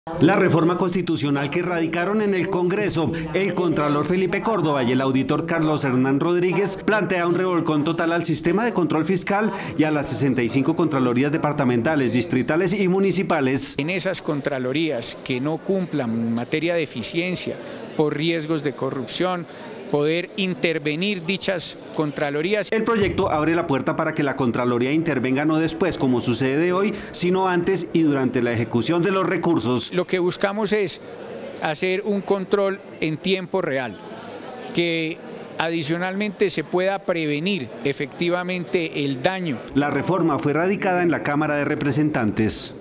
La reforma constitucional que radicaron en el Congreso, el contralor Felipe Córdoba y el auditor Carlos Hernán Rodríguez plantea un revolcón total al sistema de control fiscal y a las 65 contralorías departamentales, distritales y municipales. En esas contralorías que no cumplan en materia de eficiencia por riesgos de corrupción, poder intervenir dichas contralorías. El proyecto abre la puerta para que la Contraloría intervenga no después, como sucede hoy, sino antes y durante la ejecución de los recursos. Lo que buscamos es hacer un control en tiempo real, que adicionalmente se pueda prevenir efectivamente el daño. La reforma fue radicada en la Cámara de Representantes.